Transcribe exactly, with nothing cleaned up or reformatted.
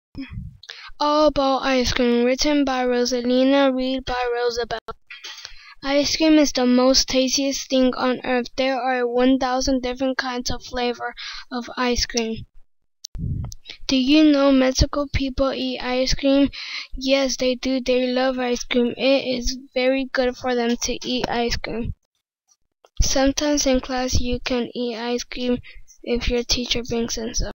All About Ice Cream, written by Rosalina, read by Rosabelle. Ice cream is the most tastiest thing on earth. There are one thousand different kinds of flavor of ice cream. Do you know Mexico people eat ice cream? Yes, they do. They love ice cream. It is very good for them to eat ice cream. Sometimes in class you can eat ice cream if your teacher brings in some.